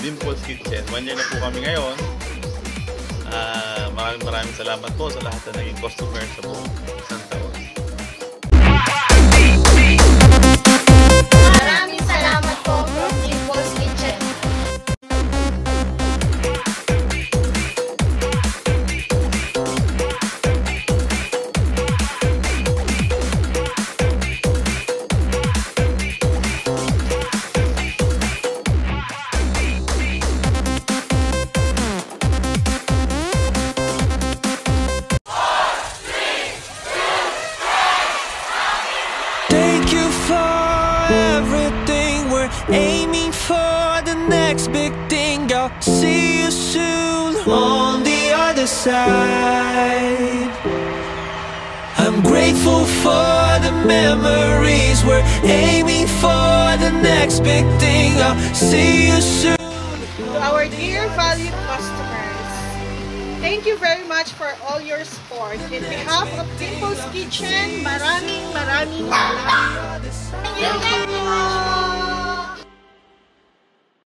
Dimple's Kitchen. 1 year na po kami ngayon. Maraming salamat po sa lahat na naging customer sa buong isang taon. Maraming salamat po from Dimple's Kitchen. Thank you for everything. We're aiming for the next big thing. I'll see you soon on the other side. I'm grateful for the memories. We're aiming for the next big thing. I'll see you soon. To our dear valued customers, thank you very much for all your support. In behalf of Dimple's Kitchen, maraming salamat. Thank you.